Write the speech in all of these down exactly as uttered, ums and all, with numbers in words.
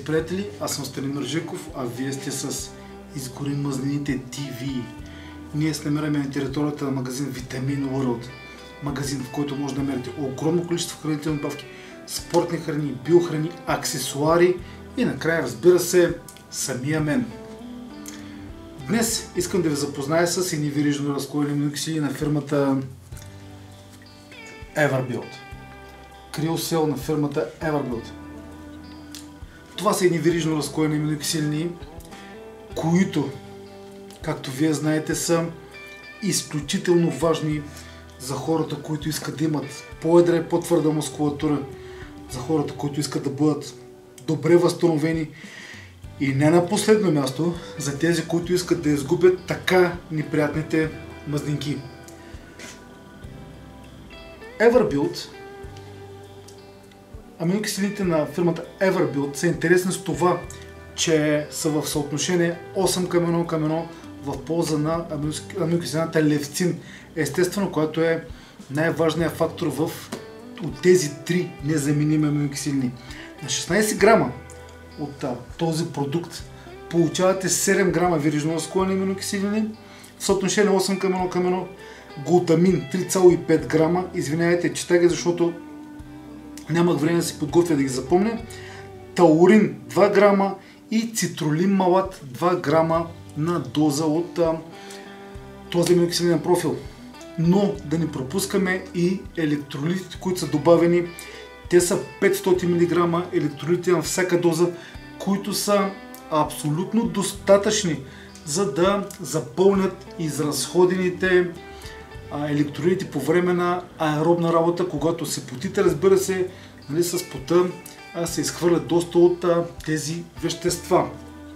Здравейте, приятели! Аз съм Станимир Жеков, а вие сте с Изгори мазнините ти ви. Ние се намираме на територията на магазин Vitamin World. Магазин, в който може да намерите огромно количество хранителни добавки, спортни храни, биохрани, аксесуари и накрая, разбира се, самия мен. Днес искам да ви запозная с едни верижно разклонени аминокиселини на фирмата Everbuild. Криосел на фирмата Everbuild. Това са едни верижно разклонени аминокиселини, които, както вие знаете, са изключително важни за хората, които искат да имат по-едра и по-твърда мускулатура, за хората, които искат да бъдат добре възстановени и не на последно място, за тези, които искат да изгубят така неприятните мазнинки. Everbuild, аминокиселините на фирмата Everbuild са интересни с това, че са в съотношение осем към едно към едно в полза на аминокиселината левцин, естествено, която е най-важният фактор в от тези три незаменими аминокиселини. На шестнайсет грама от а, този продукт получавате седем грама верижно разклонени аминокиселини в съотношение осем към едно към едно, глутамин три цяло и пет грама, извинявайте, чета ги, защото нямах време да си подготвя да ги запомня, таурин два грама и цитрулин малат два грама на доза от а, този аминокиселинен профил. Но да не пропускаме и електролитите, които са добавени. Те са петстотин милиграма електролити на всяка доза, които са абсолютно достатъчни, за да запълнят изразходените а, електролити по време на аеробна работа, когато се потите, разбира се, нали, с пота а, се изхвърлят доста от а, тези вещества.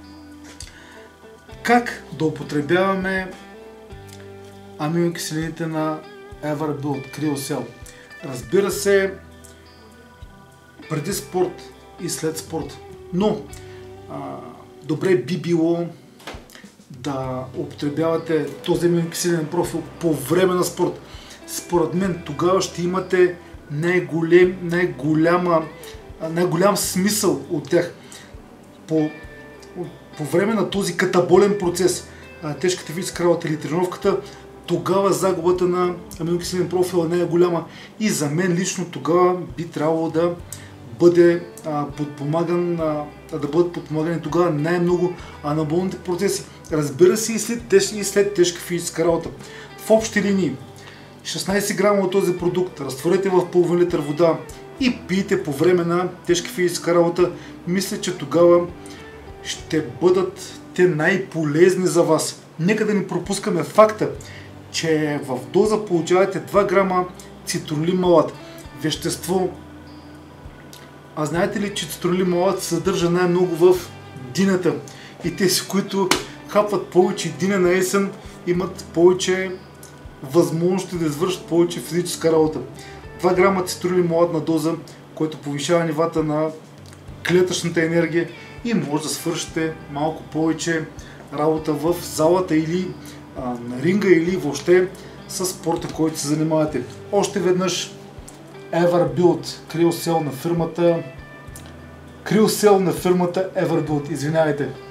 Как да употребяваме аминокиселините на Everbuild Криосел? Разбира се, преди спорт и след спорт. Но а, добре би било да употребявате този аминокиселинен профил по време на спорт. Според мен тогава ще имате най-голем, най-голяма, най-голям смисъл от тях. По, по време на този катаболен процес, тежката физическа работа или тренировката, тогава загубата на аминокиселинен профил е най-голяма и за мен лично тогава би трябвало да бъде а, подпомаган, а, да бъдат подпомагани тогава най-много анаболните процеси. Разбира се, и след, теж, и след тежка физическа работа. В общи линии шестнайсет грама от този продукт разтворете в половин литър вода и пийте по време на тежка физическа работа. Мисля, че тогава ще бъдат те най-полезни за вас. Нека да не пропускаме факта, че в доза получавате два грама цитрулин малат. Вещество. А знаете ли, че цитрулин малат се съдържа най-много в динята? И тези, които хапват повече диня на есен, имат повече възможности да извършат повече физическа работа. два грама цитрулин малат на доза, който повишава нивата на клетъчната енергия и може да свършите малко повече работа в залата или а, на ринга, или въобще с спорта, който се занимавате. Още веднъж Everbuild Криосел на фирмата Криосел на фирмата Everbuild, извинявайте.